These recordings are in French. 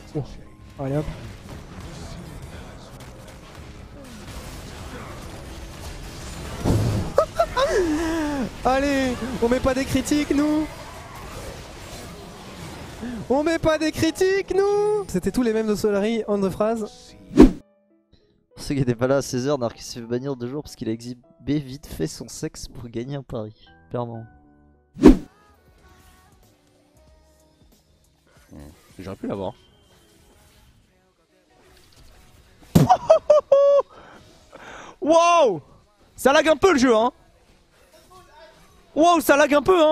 Oh. Allez hop. Allez, on met pas des critiques nous. On met pas des critiques nous. C'était tous les mêmes de Solari on the phrase. Pour ceux qui n'étaient pas là à 16h, Narcus s'est fait bannir 2 jours parce qu'il a exhibé vite fait son sexe pour gagner un pari. Clairement. J'aurais pu l'avoir. Wow! Ça lag un peu le jeu hein. Wow, ça lag un peu hein.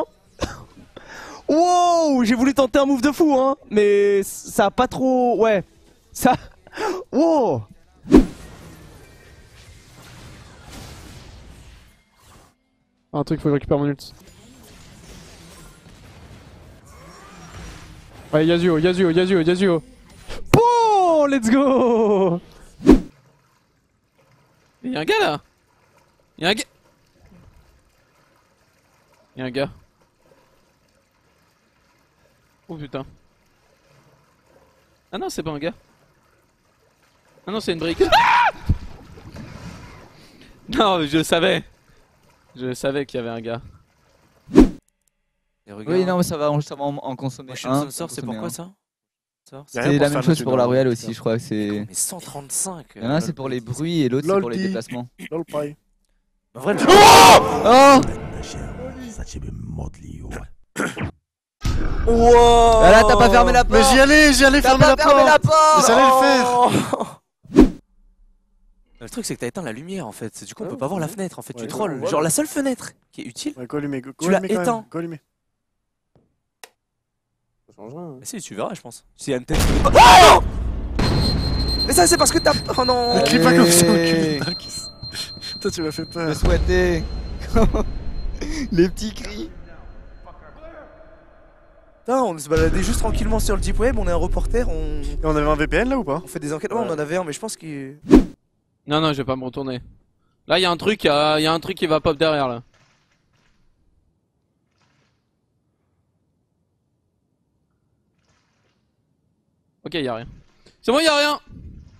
Wow, j'ai voulu tenter un move de fou hein. Mais ça a pas trop... Ouais. Ça... Wow. Un truc, faut que je récupère mon ult. Ouais, Yasuo, Yasuo, Yasuo, Yasuo. Bon, let's go. Y'a un gars là. Y'a un gars. Y'a un gars. Oh putain. Ah non, c'est pas un gars. Ah non, c'est une brique. Ah non, je savais. Je savais qu'il y avait un gars. Oui, non, mais ça va en consommer. Prochain sort, c'est pourquoi ça? C'est la même chose pour la Royale aussi, je crois que c'est. Mais 135. Il y en a un c'est pour les bruits et l'autre c'est pour les déplacements. En vrai, Oh! wow. Ah là, t'as pas fermé la porte! Mais j'y allais fermer la porte. J'allais le faire. Le truc c'est que t'as éteint la lumière en fait, du coup on peut pas voir la fenêtre en fait, tu trolls. Genre la seule fenêtre qui est utile, tu l'as éteint. Ça change rien. Mais si, tu verras je pense. Si y a une tête... Oh mais ça c'est parce que t'as... Oh non. Ne crie pas comme ça, enculé. Toi tu m'as fait peur. Je souhaitais. Les petits cris. Putain, on se baladait juste tranquillement sur le deep web, on est un reporter, Et on avait un VPN là ou pas? on fait des enquêtes. Ouais, on en avait un mais je pense qu'il... Non, non, je vais pas me retourner. Là, y'a un truc, y a un truc qui va pop derrière là. Ok, y'a rien. C'est bon, y'a rien.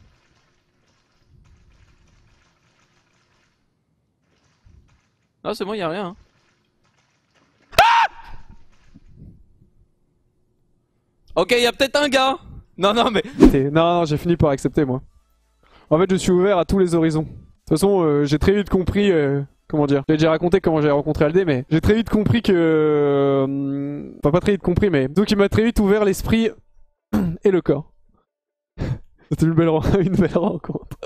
Non, c'est bon, y'a rien. Hein. Ah ok, y'a peut-être un gars. Non, non, mais... Non, j'ai fini par accepter moi. En fait, je suis ouvert à tous les horizons. De toute façon, j'ai très vite compris... comment dire? J'ai déjà raconté comment j'ai rencontré Aldé, mais j'ai très vite compris que... Enfin, pas très vite compris, mais... Donc il m'a très vite ouvert l'esprit et le corps. C'était une belle rencontre.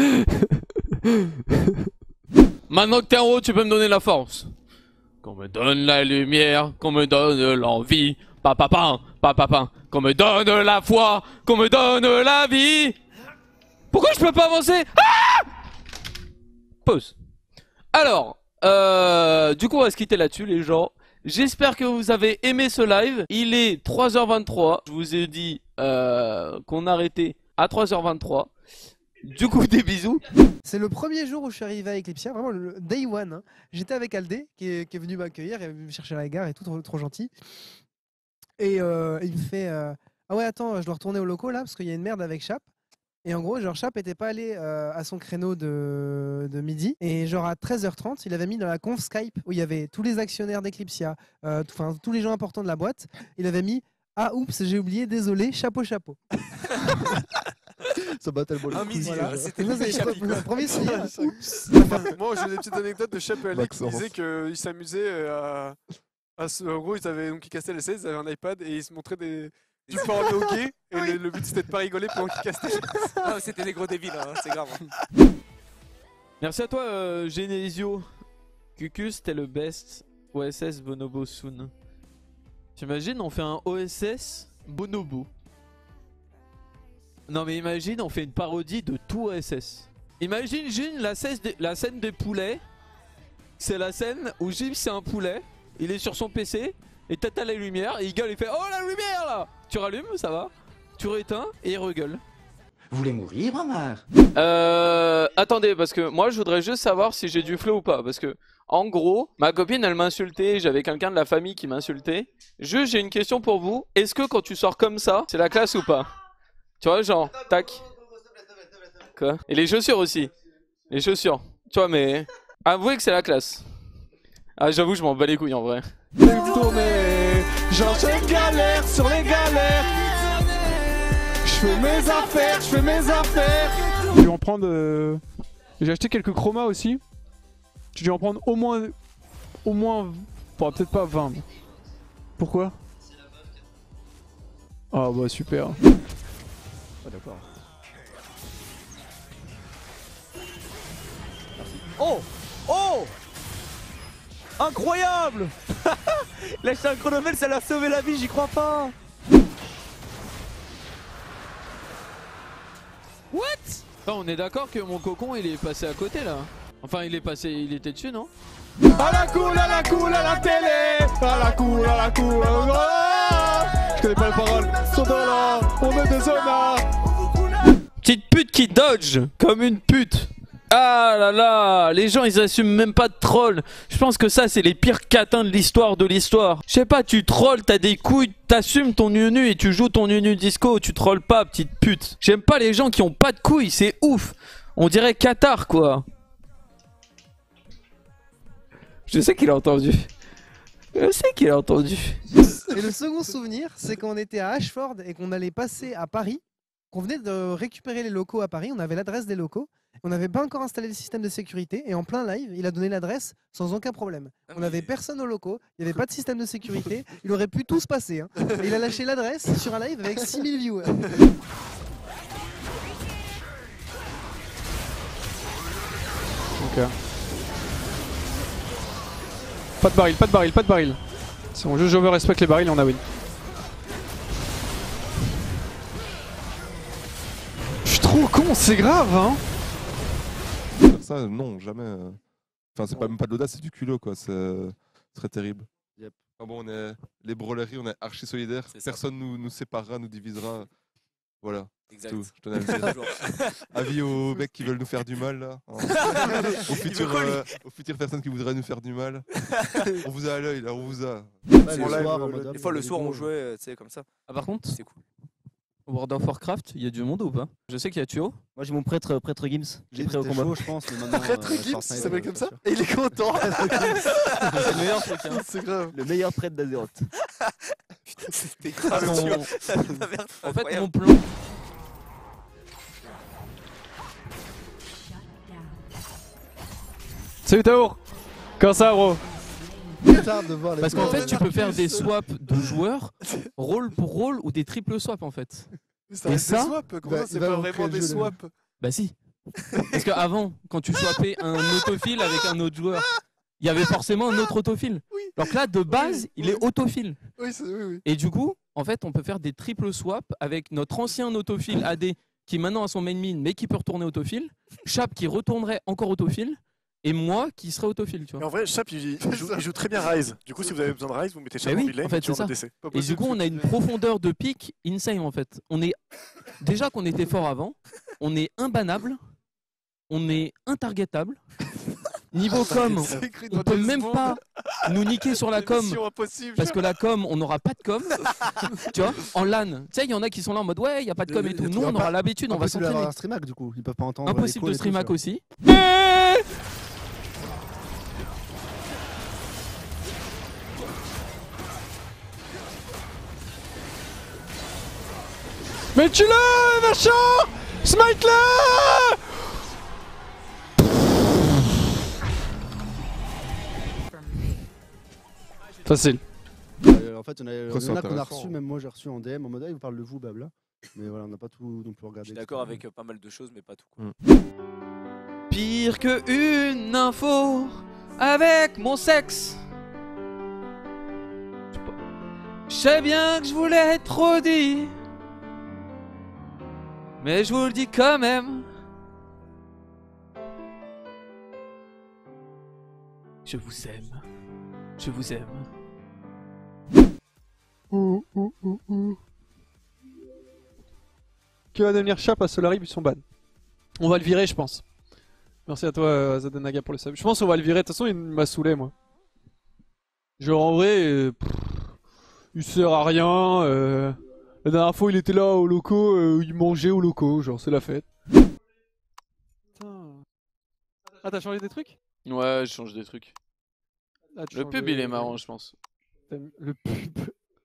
Maintenant que t'es en haut, tu peux me donner la force. Qu'on me donne la lumière, qu'on me donne l'envie. Papapin, papapin. Qu'on me donne la foi, qu'on me donne la vie. Pourquoi je peux pas avancer? Ah! Pause. Alors, du coup on va se quitter là-dessus les gens. J'espère que vous avez aimé ce live. Il est 3h23. Je vous ai dit qu'on arrêtait à 3h23. Du coup des bisous. C'est le premier jour où je suis arrivé à Eclipsia, vraiment le day one. Hein. J'étais avec Aldé qui est venu m'accueillir, il est venu me chercher à la gare et tout, trop gentil. Et il me fait ah ouais attends, je dois retourner au locaux là parce qu'il y a une merde avec Chap. Et en gros, genre Chap était pas allé à son créneau de midi. Et genre à 13h30, il avait mis dans la conf Skype où il y avait tous les actionnaires d'Eclipsia, enfin tous les gens importants de la boîte. Il avait mis ah oups, j'ai oublié, désolé, chapeau. Ça battait le bol. Un midi, Voilà. c'était le premier souvenir. Oups. Moi j'ai des petites anecdotes de Chap et Alex qui disaient qu'ils s'amusaient en gros ils cassaient les 16, ils avaient un iPad et ils se montraient du porno gay et le but c'était de pas rigoler pendant qu'ils cassaient. Ah, c'était des gros débiles, hein, c'est grave. Merci à toi Genesio. Cucus, t'es le best. OSS Bonobo Soon. T'imagines, on fait un OSS Bonobo. Non mais imagine, on fait une parodie de tout OSS. Imagine Jim, la scène des poulets. C'est la scène où Jim c'est un poulet. Il est sur son PC. Et t'as la lumière. Et il gueule, il fait oh la lumière là. Tu rallumes, ça va. Tu rééteins et il regueule. Vous voulez mourir, Bramar? Attendez, parce que moi je voudrais juste savoir si j'ai du flow ou pas. Parce que en gros, ma copine elle m'a insulté. J'avais quelqu'un de la famille qui m'a insulté. J'ai une question pour vous. Est-ce que quand tu sors comme ça, c'est la classe ou pas? Tu vois, genre, tac. Quoi? Et les chaussures aussi. Les chaussures. Tu vois, mais... Avouez que c'est la classe. Ah, j'avoue, je m'en bats les couilles en vrai. Tourner, j'enchaîne galère sur les galères. Je fais mes affaires, je fais mes affaires. Je vais en prendre... J'ai acheté quelques chromas aussi. Je vais en prendre au moins... Bon, peut-être pas 20. Mais... Pourquoi? Ah bah super. Ah d'accord. Oh! Oh! Incroyable! Lâcher un chronomètre, ça l'a sauvé la vie, j'y crois pas! What? Enfin, on est d'accord que mon cocon il est passé à côté là. Enfin il est passé, il était dessus non? À la cool, à la cool, à la télé. À la cool, à la cool, je connais pas les paroles. Sont là, on est des honneurs. Petite pute qui dodge comme une pute. Ah là là, les gens ils assument même pas de troll. Je pense que ça c'est les pires catins de l'histoire de l'histoire. Je sais pas, tu trolls, t'as des couilles, t'assumes ton nu et tu joues ton nu disco, tu trolls pas petite pute. J'aime pas les gens qui ont pas de couilles, c'est ouf. On dirait Qatar quoi. Je sais qu'il a entendu. Je sais qu'il a entendu. Et le second souvenir, c'est qu'on était à Ashford et qu'on allait passer à Paris. Qu'on venait de récupérer les locaux à Paris, on avait l'adresse des locaux. On n'avait pas encore installé le système de sécurité et en plein live, il a donné l'adresse sans aucun problème. On n'avait personne aux locaux, il n'y avait pas de système de sécurité, il aurait pu tout se passer. Hein. Et il a lâché l'adresse sur un live avec 6000 viewers. Ok. Pas de baril, pas de baril, pas de baril. C'est bon, je respecte les barils et on a win. Je suis trop con, c'est grave hein. Faire ça, non, jamais. Enfin, c'est pas même pas de l'audace, c'est du culot quoi. C'est très terrible. Yep. Enfin, bon, on est les brawleries, on est archi solidaires. Personne nous séparera, nous divisera. Voilà. Exact. Tout, je tenais à le dire. Avis aux mecs qui veulent nous faire du mal là. Hein. aux futures personnes qui voudraient nous faire du mal. On vous a à l'œil là, on vous a. Des fois le soir on jouait, tu sais, comme ça. Ah par contre, c'est cool. World of Warcraft, il y a du monde ou pas? Je sais qu'il y a Tuo. Moi j'ai mon prêtre Gims. J'ai prêt au combat. Chaud, je pense, mais maintenant, Prêtre Gims, ça s'appelle comme ça? Et il est content. C'est le meilleur truc hein. C'est grave. Le meilleur prêtre d'Azeroth. Putain, c'était grave. En fait, mon plan. Salut Taour. Comment ça bro? Parce qu'en fait tu peux faire des swaps de joueurs rôle pour rôle ou des triple swaps en fait. Et ça, c'est pas vraiment des swaps. Bah si. Parce qu'avant quand tu swappais un autofile avec un autre joueur, il y avait forcément un autre autofile. Donc là de base il est autofile. Oui. Et du coup en fait on peut faire des triple swaps avec notre ancien autofile AD qui maintenant a son main mine mais qui peut retourner autofile, Chap qui retournerait encore autofile. Et moi qui serais autofile, tu vois. Et en vrai, Chap il joue très bien Ryze. Du coup, si vous avez besoin de Ryze, vous mettez Chap en mid lane, en fait, c'est ça. DC. Et du coup, on a une profondeur de pic insane en fait. On est déjà qu'on était fort avant, on est imbannable, on est intargetable. Niveau com, on peut même pas nous niquer sur la com parce que la com, on n'aura pas de com. Tu vois, en LAN, tu sais, il y en a qui sont là en mode ouais, il y a pas de com et tout. Nous, on aura l'habitude, on va s'entraîner. Impossible de streamac du coup, ils peuvent pas entendre. Impossible de streamac aussi. Mais tue-le, machin! Smite-le! Facile. En fait, il y en a qu'on a reçu, même moi j'ai reçu en DM en mode il vous parle de vous, blabla. Mais voilà, on n'a pas tout non plus regardé. Je suis d'accord avec pas mal de choses, mais pas tout. Quoi. Pire que une info avec mon sexe. Je sais bien que je voulais trop dire, mais je vous le dis quand même. Je vous aime. Je vous aime. Qui va devenir Chap à Solari puis son ban? On va le virer, je pense. Merci à toi, Zadenaga, pour le sub. Je pense qu'on va le virer. De toute façon, il m'a saoulé, moi. Genre, en vrai, il sert à rien. La dernière fois, il était là au loco, il mangeait au loco, genre c'est la fête. Putain. Ah, t'as changé des trucs? Ouais, je change des trucs. Ah, tu Le changes pub, de- il est marrant, je pense. Le pub.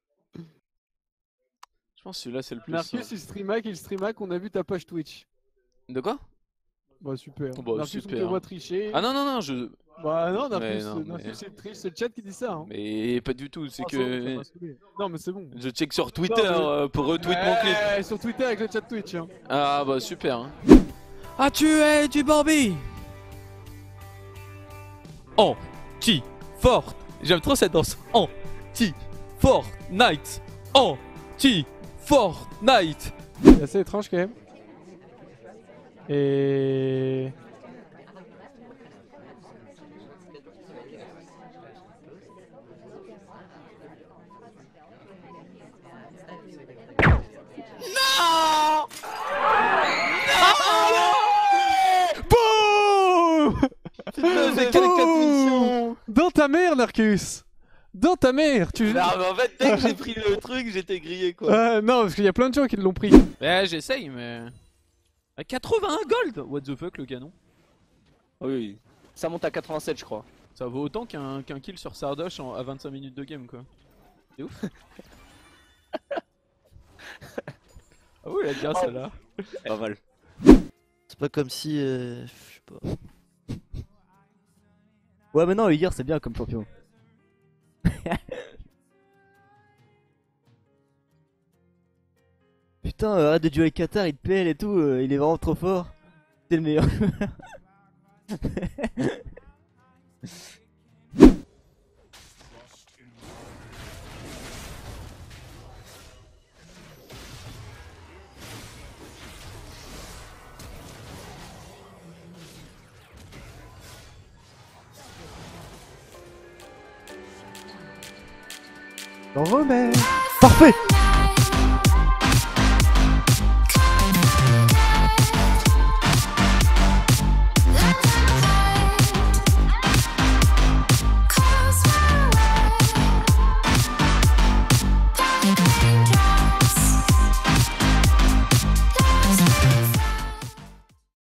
Je pense que celui-là, c'est le plus. Marcus, il streamac, on a vu ta page Twitch. De quoi? Bah super. Bah, Marcus, super. on te voit tricher. Ah non, non, non, je. Bah non, Mais Marcus, non, Marcus, mais- c'est triche, c'est le chat qui dit ça. Hein. Mais pas du tout, c'est Ah, ça que. m'a saoulé. Non, mais c'est bon. Je check sur Twitter Non, pour retweet mon clip. Sur Twitter avec le chat Twitch. Hein. Ah bah super. Hein. Ah, tu es du Barbie. Anti-Fort. J'aime trop cette danse. Anti-Fortnite. Anti-Fortnite. C'est assez étrange quand même. Et... Non. Boum. Boum. Dans ta mère, Narcus. Dans ta mère. Tu... Non, mais en fait, dès que j'ai pris le truc, j'étais grillé quoi. non, parce qu'il y a plein de gens qui l'ont pris. Ouais, j'essaye, mais. À 81 gold. What the fuck, le canon. Oui, ça monte à 87, je crois. Ça vaut autant qu'un kill sur Sardoche à 25 minutes de game quoi. C'est ouf. Ah oui, elle a bien celle-là. Pas mal. C'est pas comme si. Je sais pas. Ouais, mais non, Uyghur c'est bien comme champion. Putain, arrête de jouer avec Qatar, il te pèle et tout, il est vraiment trop fort. C'est le meilleur. J'en remets. Parfait.